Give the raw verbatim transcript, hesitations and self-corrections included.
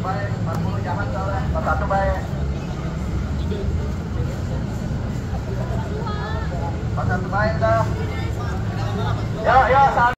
baik, empat puluh jangan soalnya, empat puluh satu baik. empat puluh satu baik dah. Ya, ya,